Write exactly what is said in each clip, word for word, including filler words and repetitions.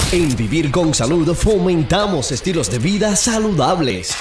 En Vivir con Salud fomentamos estilos de vida saludables.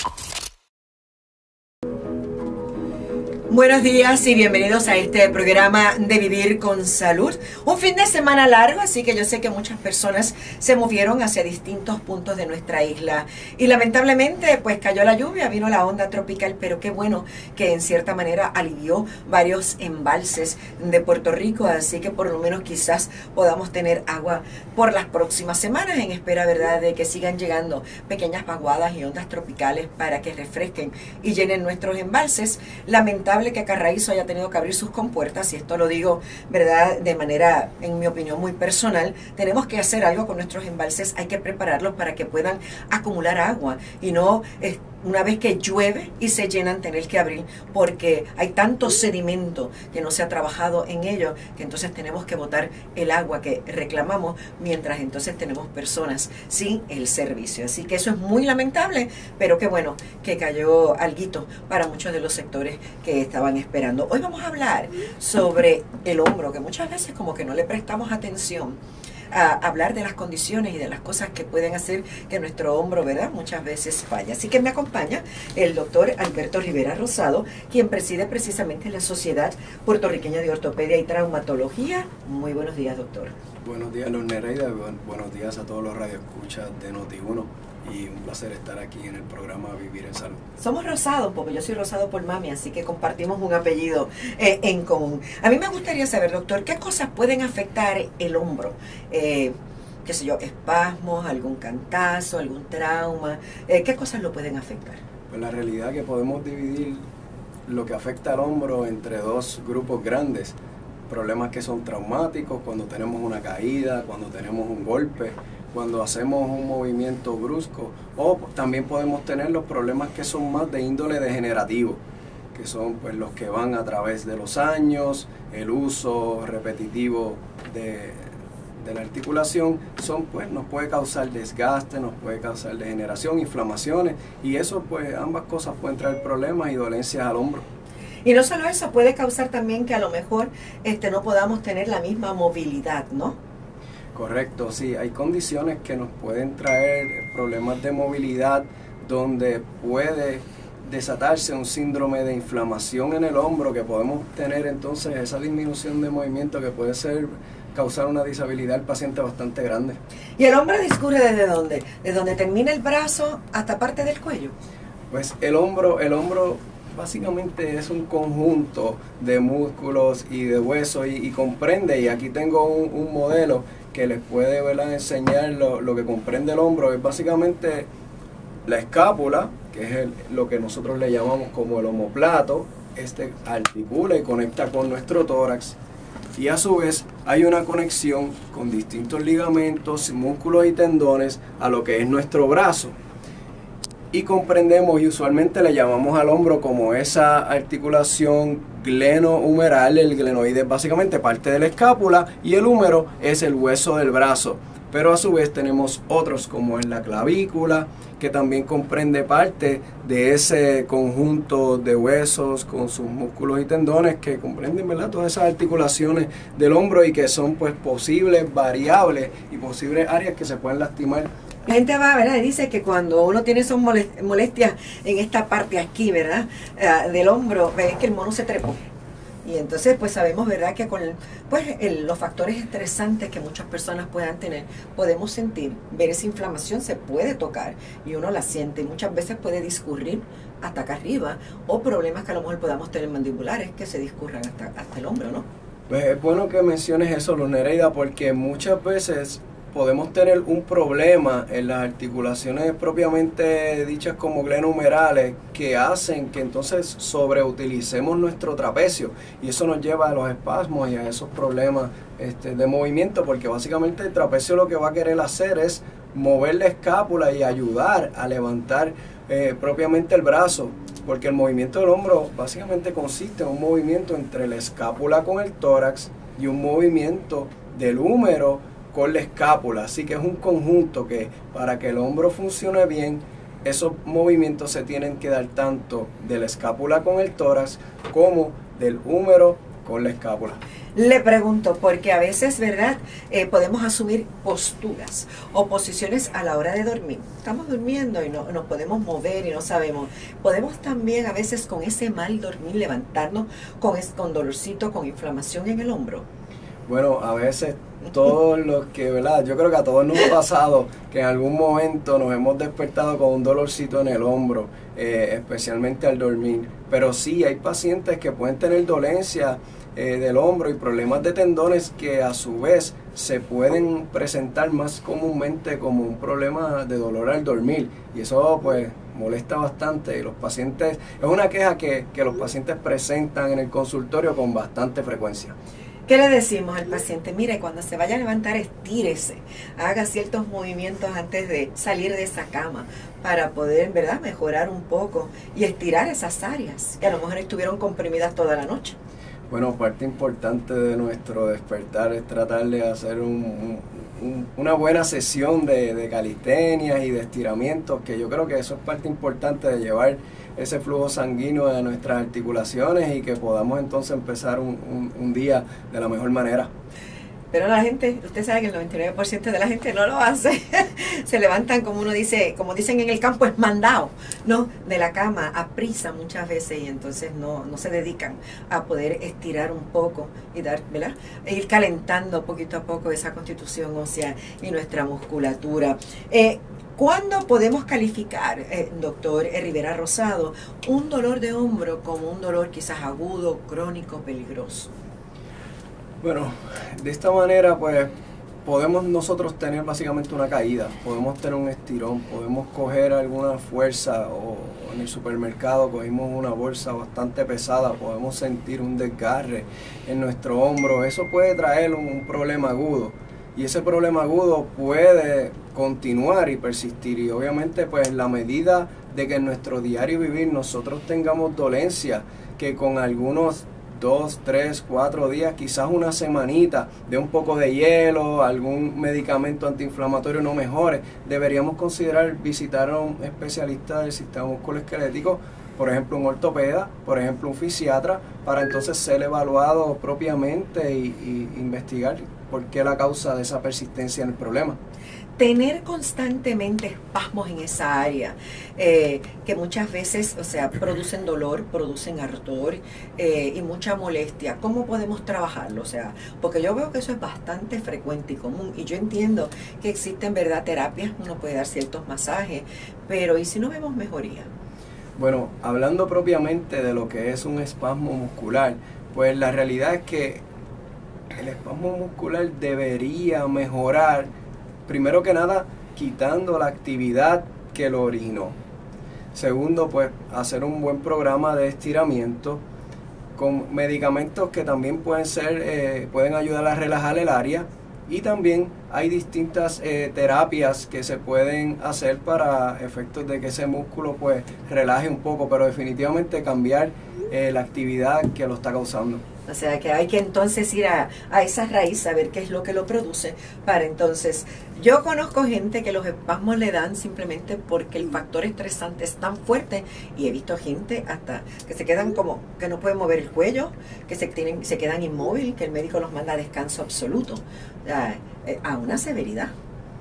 Buenos días y bienvenidos a este programa de Vivir con Salud. Un fin de semana largo, así que yo sé que muchas personas se movieron hacia distintos puntos de nuestra isla. Y lamentablemente, pues cayó la lluvia, vino la onda tropical, pero qué bueno que en cierta manera alivió varios embalses de Puerto Rico. Así que por lo menos quizás podamos tener agua por las próximas semanas, en espera, ¿verdad?, de que sigan llegando pequeñas vaguadas y ondas tropicales para que refresquen y llenen nuestros embalses. Lamentable que Carraízo haya tenido que abrir sus compuertas, y esto lo digo, ¿verdad?, de manera, en mi opinión, muy personal. Tenemos que hacer algo con nuestros embalses, hay que prepararlos para que puedan acumular agua y no eh, una vez que llueve y se llenan tener que abrir, porque hay tanto sedimento que no se ha trabajado en ello, que entonces tenemos que botar el agua que reclamamos, mientras entonces tenemos personas sin el servicio. Así que eso es muy lamentable, pero qué bueno que cayó alguito para muchos de los sectores que estaban esperando. Hoy vamos a hablar sobre el hombro, que muchas veces como que no le prestamos atención a hablar de las condiciones y de las cosas que pueden hacer que nuestro hombro, ¿verdad?, muchas veces falla. Así que me acompaña el doctor Alberto Rivera Rosado, quien preside precisamente la Sociedad Puertorriqueña de Ortopedia y Traumatología. Muy buenos días, doctor. Buenos días, Luz Nereida. Buenos días a todos los radioescuchas de Noti uno. Y un placer estar aquí en el programa Vivir en Salud. Somos rosados, porque yo soy rosado por mami, así que compartimos un apellido eh, en común. A mí me gustaría saber, doctor, ¿qué cosas pueden afectar el hombro? Eh, qué sé yo, espasmos, algún cantazo, algún trauma. Eh, ¿Qué cosas lo pueden afectar? Pues la realidad es que podemos dividir lo que afecta al hombro entre dos grupos grandes. Problemas que son traumáticos, cuando tenemos una caída, cuando tenemos un golpe, cuando hacemos un movimiento brusco, o también podemos tener los problemas que son más de índole degenerativo, que son pues los que van a través de los años, el uso repetitivo de, de la articulación, son pues nos puede causar desgaste, nos puede causar degeneración, inflamaciones, y eso pues ambas cosas pueden traer problemas y dolencias al hombro. Y no solo eso, puede causar también que a lo mejor este, no podamos tener la misma movilidad, ¿no? Correcto, sí, hay condiciones que nos pueden traer problemas de movilidad, donde puede desatarse un síndrome de inflamación en el hombro, que podemos tener entonces esa disminución de movimiento que puede ser causar una disabilidad al paciente bastante grande. ¿Y el hombro discurre desde dónde? ¿Desde donde termina el brazo hasta parte del cuello? Pues el hombro, el hombro básicamente es un conjunto de músculos y de huesos y, y comprende, y aquí tengo un, un modelo que les puede, ¿verdad?, enseñar lo, lo que comprende el hombro. Es básicamente la escápula, que es el, lo que nosotros le llamamos como el omóplato. Este articula y conecta con nuestro tórax, y a su vez hay una conexión con distintos ligamentos, músculos y tendones a lo que es nuestro brazo. Y comprendemos, y usualmente le llamamos al hombro como esa articulación glenohumeral. El glenoide es básicamente parte de la escápula y el húmero es el hueso del brazo. Pero a su vez tenemos otros, como es la clavícula, que también comprende parte de ese conjunto de huesos con sus músculos y tendones, que comprenden, ¿verdad?, todas esas articulaciones del hombro, y que son pues posibles variables y posibles áreas que se pueden lastimar. La gente va, ¿verdad?, y dice que cuando uno tiene esas molestias en esta parte aquí, ¿verdad?, uh, del hombro, ves que el mono se trepó. Y entonces pues sabemos, ¿verdad?, que con pues, el, los factores estresantes que muchas personas puedan tener, podemos sentir, ver esa inflamación, se puede tocar y uno la siente, y muchas veces puede discurrir hasta acá arriba, o problemas que a lo mejor podamos tener mandibulares que se discurran hasta, hasta el hombro, ¿no? Pues es bueno que menciones eso, Luz Nereida, porque muchas veces podemos tener un problema en las articulaciones propiamente dichas como glenohumerales, que hacen que entonces sobreutilicemos nuestro trapecio, y eso nos lleva a los espasmos y a esos problemas este, de movimiento, porque básicamente el trapecio lo que va a querer hacer es mover la escápula y ayudar a levantar eh, propiamente el brazo, porque el movimiento del hombro básicamente consiste en un movimiento entre la escápula con el tórax y un movimiento del húmero con la escápula. Así que es un conjunto que, para que el hombro funcione bien, esos movimientos se tienen que dar tanto de la escápula con el tórax como del húmero con la escápula. Le pregunto, porque a veces, ¿verdad? Eh, podemos asumir posturas o posiciones a la hora de dormir. Estamos durmiendo y no nos podemos mover y no sabemos. Podemos también a veces con ese mal dormir levantarnos con, con dolorcito, con inflamación en el hombro. Bueno, a veces todos los que, ¿verdad? Yo creo que a todos nos ha pasado que en algún momento nos hemos despertado con un dolorcito en el hombro, eh, especialmente al dormir. Pero sí, hay pacientes que pueden tener dolencia eh, del hombro y problemas de tendones que a su vez se pueden presentar más comúnmente como un problema de dolor al dormir. Y eso pues molesta bastante y los pacientes, es una queja que, que los pacientes presentan en el consultorio con bastante frecuencia. ¿Qué le decimos al paciente? Mire, cuando se vaya a levantar, estírese, haga ciertos movimientos antes de salir de esa cama para poder, ¿verdad?, mejorar un poco y estirar esas áreas que a lo mejor estuvieron comprimidas toda la noche. Bueno, parte importante de nuestro despertar es tratar de hacer un, un, una buena sesión de, de calistenias y de estiramientos, que yo creo que eso es parte importante de llevar ese flujo sanguíneo a nuestras articulaciones y que podamos entonces empezar un, un, un día de la mejor manera. Pero la gente, usted sabe que el noventa y nueve por ciento de la gente no lo hace. Se levantan, como uno dice, como dicen en el campo, es mandado, ¿no? De la cama a prisa muchas veces y entonces no, no se dedican a poder estirar un poco y dar, ¿verdad? E ir calentando poquito a poco esa constitución ósea y nuestra musculatura. Eh, ¿Cuándo podemos calificar, eh, doctor Rivera Rosado, un dolor de hombro como un dolor quizás agudo, crónico, peligroso? Bueno, de esta manera pues podemos nosotros tener básicamente una caída, podemos tener un estirón, podemos coger alguna fuerza o en el supermercado cogimos una bolsa bastante pesada, podemos sentir un desgarre en nuestro hombro, eso puede traer un, un problema agudo. Y ese problema agudo puede continuar y persistir y obviamente pues en la medida de que en nuestro diario vivir nosotros tengamos dolencia que con algunos dos, tres, cuatro días, quizás una semanita de un poco de hielo, algún medicamento antiinflamatorio no mejore, deberíamos considerar visitar a un especialista del sistema musculoesquelético, por ejemplo un ortopeda, por ejemplo un fisiatra, para entonces ser evaluado propiamente y, y investigar por qué la causa de esa persistencia en el problema. Tener constantemente espasmos en esa área, eh, que muchas veces, o sea, producen dolor, producen ardor eh, y mucha molestia. ¿Cómo podemos trabajarlo? O sea, porque yo veo que eso es bastante frecuente y común. Y yo entiendo que existen, ¿verdad?, terapias, uno puede dar ciertos masajes, pero ¿y si no vemos mejoría? Bueno, hablando propiamente de lo que es un espasmo muscular, pues la realidad es que el espasmo muscular debería mejorar, primero que nada, quitando la actividad que lo originó. Segundo, pues, hacer un buen programa de estiramiento con medicamentos que también pueden ser, eh, pueden ayudar a relajar el área. Y también hay distintas eh, terapias que se pueden hacer para efectos de que ese músculo pues relaje un poco, pero definitivamente cambiar eh, la actividad que lo está causando. O sea que hay que entonces ir a, a esa raíz, a ver qué es lo que lo produce, para entonces, yo conozco gente que los espasmos le dan simplemente porque el factor estresante es tan fuerte, y he visto gente hasta que se quedan como, que no pueden mover el cuello, que se, tienen, se quedan inmóviles, que el médico los manda a descanso absoluto, a, a una severidad.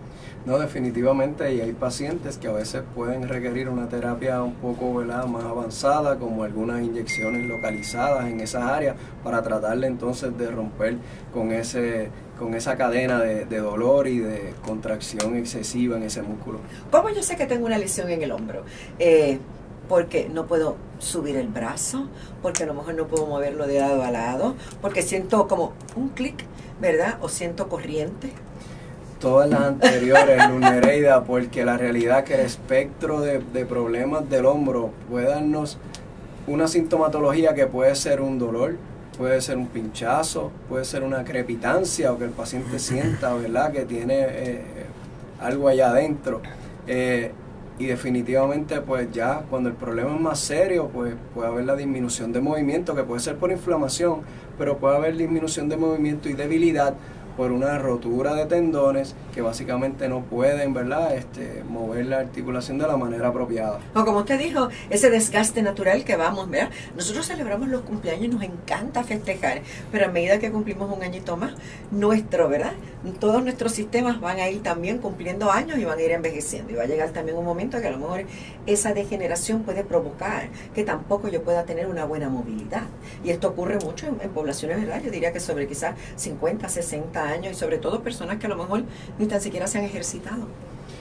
No, definitivamente, y hay pacientes que a veces pueden requerir una terapia un poco, ¿verdad?, más avanzada, como algunas inyecciones localizadas en esas áreas, para tratarle entonces de romper con ese con esa cadena de, de dolor y de contracción excesiva en ese músculo. ¿Cómo yo sé que tengo una lesión en el hombro? Eh, porque no puedo subir el brazo, porque a lo mejor no puedo moverlo de lado a lado, porque siento como un clic, ¿verdad? O siento corriente. Todas las anteriores, Nereida, porque la realidad que el espectro de, de problemas del hombro puede darnos una sintomatología que puede ser un dolor, puede ser un pinchazo, puede ser una crepitancia o que el paciente sienta, ¿verdad?, que tiene eh, algo allá adentro. Eh, y definitivamente pues ya cuando el problema es más serio pues puede haber la disminución de movimiento, que puede ser por inflamación, pero puede haber disminución de movimiento y debilidad, por una rotura de tendones que básicamente no pueden, ¿verdad?, este, mover la articulación de la manera apropiada. O como usted dijo, ese desgaste natural que vamos, ¿verdad? Nosotros celebramos los cumpleaños y nos encanta festejar, pero a medida que cumplimos un añito más, nuestro, ¿verdad?, todos nuestros sistemas van a ir también cumpliendo años y van a ir envejeciendo. Y va a llegar también un momento que a lo mejor esa degeneración puede provocar que tampoco yo pueda tener una buena movilidad. Y esto ocurre mucho en, en poblaciones, ¿verdad? Yo diría que sobre quizás cincuenta, sesenta años, y sobre todo personas que a lo mejor ni tan siquiera se han ejercitado.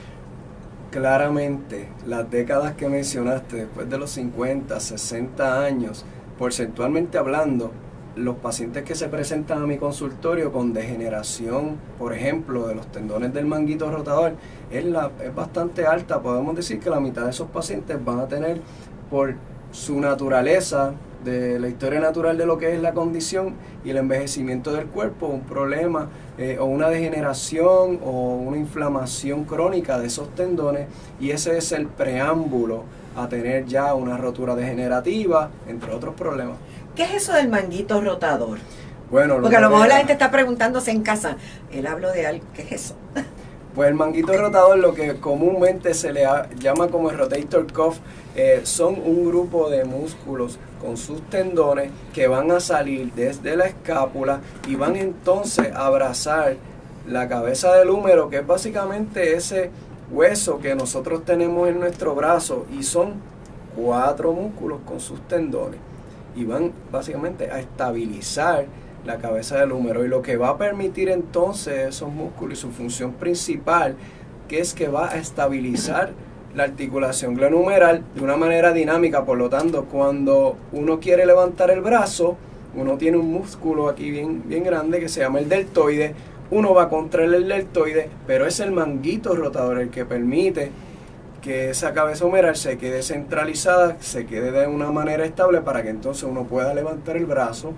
Claramente, las décadas que mencionaste, después de los cincuenta, sesenta años, porcentualmente hablando, los pacientes que se presentan a mi consultorio con degeneración, por ejemplo, de los tendones del manguito rotador, es, la, es bastante alta. Podemos decir que la mitad de esos pacientes van a tener, por su naturaleza, de la historia natural de lo que es la condición y el envejecimiento del cuerpo, un problema eh, o una degeneración o una inflamación crónica de esos tendones, y ese es el preámbulo a tener ya una rotura degenerativa, entre otros problemas. ¿Qué es eso del manguito rotador? Bueno, porque a lo mejor la gente está preguntándose en casa, él habló de algo, ¿qué es eso? Pues el manguito rotador, lo que comúnmente se le llama como el rotator cuff, eh, son un grupo de músculos con sus tendones que van a salir desde la escápula y van entonces a abrazar la cabeza del húmero, que es básicamente ese hueso que nosotros tenemos en nuestro brazo, y son cuatro músculos con sus tendones y van básicamente a estabilizar la cabeza del húmero, y lo que va a permitir entonces esos músculos y su función principal, que es que va a estabilizar la articulación glenohumeral de una manera dinámica. Por lo tanto, cuando uno quiere levantar el brazo, uno tiene un músculo aquí bien, bien grande que se llama el deltoide, uno va a contraer el deltoide, pero es el manguito rotador el que permite que esa cabeza humeral se quede centralizada, se quede de una manera estable, para que entonces uno pueda levantar el brazo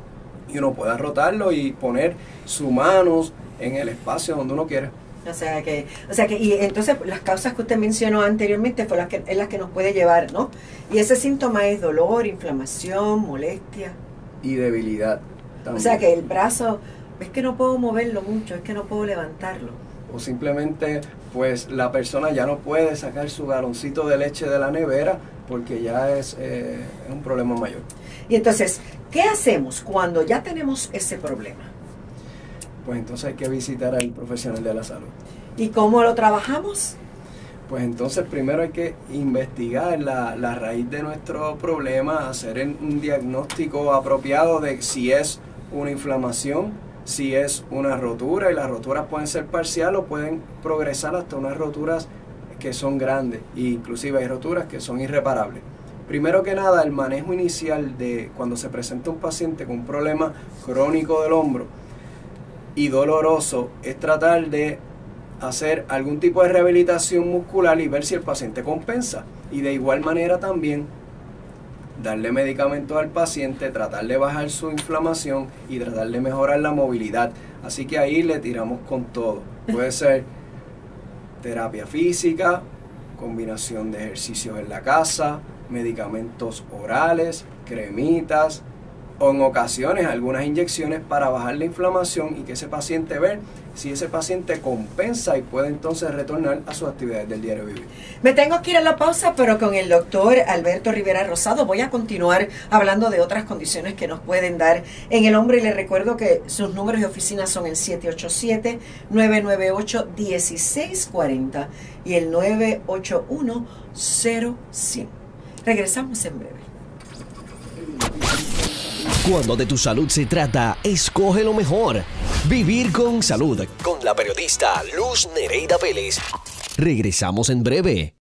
y uno pueda rotarlo y poner sus manos en el espacio donde uno quiere. O sea que, o sea que, y entonces las causas que usted mencionó anteriormente fue las que, es las que nos puede llevar, ¿no? Y ese síntoma es dolor, inflamación, molestia. Y debilidad también. O sea que el brazo, es que no puedo moverlo mucho, es que no puedo levantarlo. O simplemente, pues la persona ya no puede sacar su galoncito de leche de la nevera porque ya es, eh, es un problema mayor. Y entonces, ¿qué hacemos cuando ya tenemos ese problema? Pues entonces hay que visitar al profesional de la salud. ¿Y cómo lo trabajamos? Pues entonces primero hay que investigar la, la raíz de nuestro problema, hacer un diagnóstico apropiado de si es una inflamación, si es una rotura, y las roturas pueden ser parciales o pueden progresar hasta unas roturas que son grandes, e inclusive hay roturas que son irreparables. Primero que nada, el manejo inicial de cuando se presenta un paciente con un problema crónico del hombro y doloroso es tratar de hacer algún tipo de rehabilitación muscular y ver si el paciente compensa, y de igual manera también darle medicamentos al paciente, tratar de bajar su inflamación y tratar de mejorar la movilidad. Así que ahí le tiramos con todo. Puede ser terapia física, combinación de ejercicios en la casa, medicamentos orales, cremitas, o en ocasiones algunas inyecciones para bajar la inflamación y que ese paciente ver si ese paciente compensa y puede entonces retornar a sus actividades del diario vivir. Me tengo que ir a la pausa, pero con el doctor Alberto Rivera Rosado voy a continuar hablando de otras condiciones que nos pueden dar en el hombro, y les recuerdo que sus números de oficina son el siete ocho siete, nueve nueve ocho, uno seis cuatro cero y el nueve ocho uno, cero cien. Regresamos en breve. Cuando de tu salud se trata, escoge lo mejor. Vivir con salud. Con la periodista Luz Nereida Vélez. Regresamos en breve.